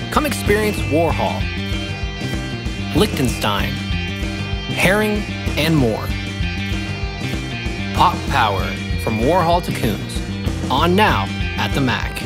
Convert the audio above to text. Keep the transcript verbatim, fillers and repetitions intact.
Come experience Warhol, Liechtenstein, Herring, and more. Pop Power from Warhol to Koons. On now at the Mac.